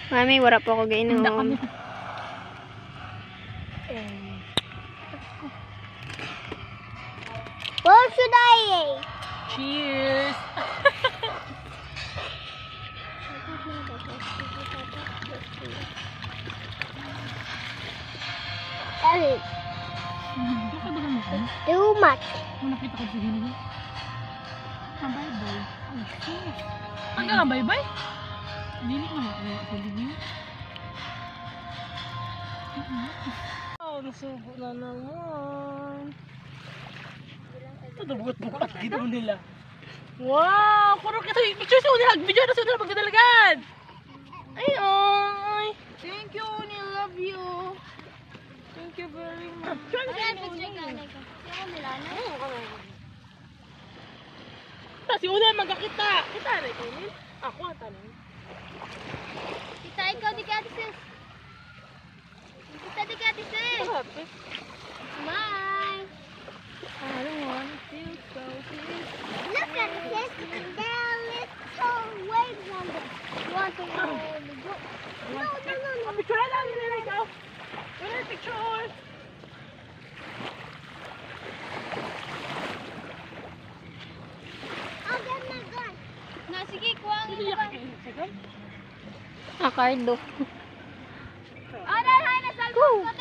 Mami, wala po ako gainom. What should I eat? Cheers! Ellie, Nakabagan mo ko? too much. Nung nakita ko sa gilid. Bye-bye. Ay, sus. Hanggang ang bye-bye? Dili na ako sa gilid. Oh, nasubo na naman. Ito, nabugot-bugot dito nila. Wow! Puro kita yung picture sa unila. Video na sa unila magdadalagan. Ay, ay. Thank you, Uni. I love you. Thank you very much. Si Una magkakita. Kita na ito, Uni. Ako ang tanong. Kita ikaw di kati sis. Kita di kati sis. Happy. Bye. I don't want to feel so good. Look at this. There little waves on the water. No. Picture na lang nila ikaw. Wala yung picture. I'll get my gun. Na, sige, kuha ang Hindi gun. ka. Cardo. Ah, dahil na salvo.